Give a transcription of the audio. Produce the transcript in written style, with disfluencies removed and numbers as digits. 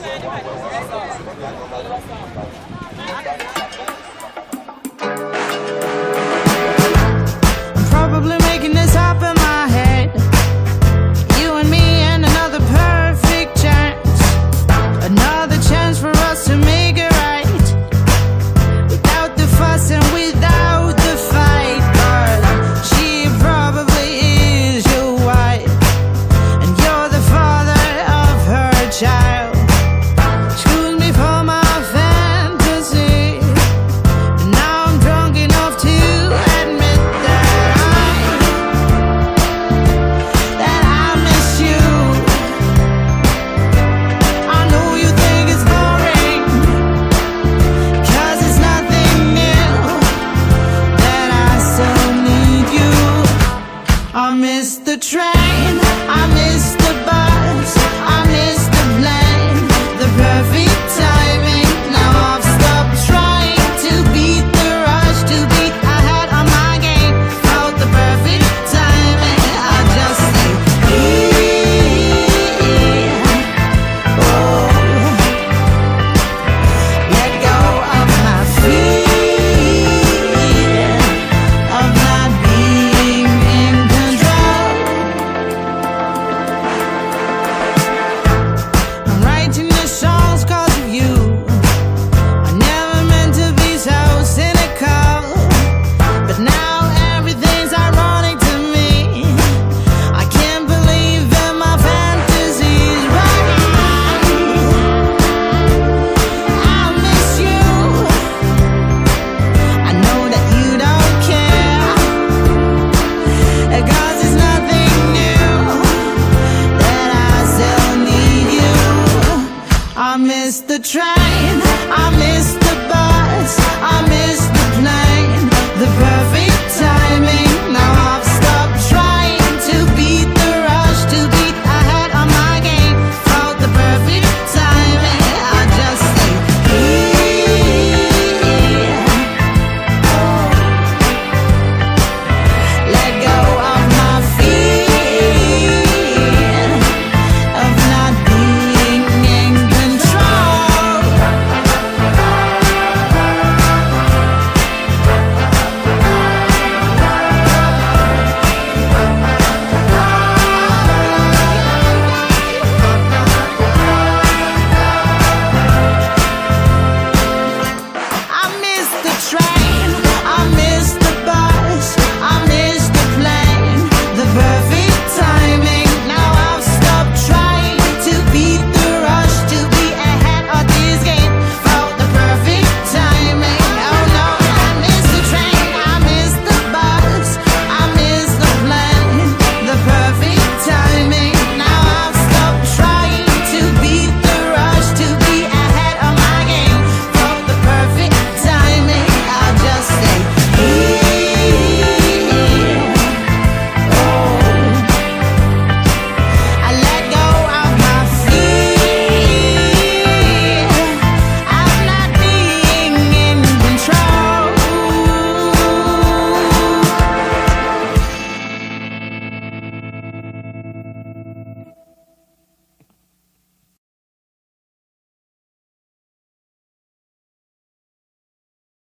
I'm probably making this up in my head. You and me and another perfect chance. Another chance for us to make it right. Without the fuss and without the fight. But she probably is your wife, and you're the father of her child. Excuse me for my fantasy, but now I'm drunk enough to admit that I miss you. I know you think it's boring, 'cause it's nothing new, that I still need you. I miss the train, I miss the bus, I miss the blend, the perfect timing. Now I've stopped trying to beat the rush, to be ahead on my game. Felt the perfect timing. I just say, oh, let go of my fear of not being in control. I'm writing this songs 'cause of you. I never meant to be so cynical, but now everything's ironic to me. I can't believe that my fantasies right. I miss you. I know that you don't care, 'cause it's nothing new, that I still need you. I miss the train, I miss the bus, I miss the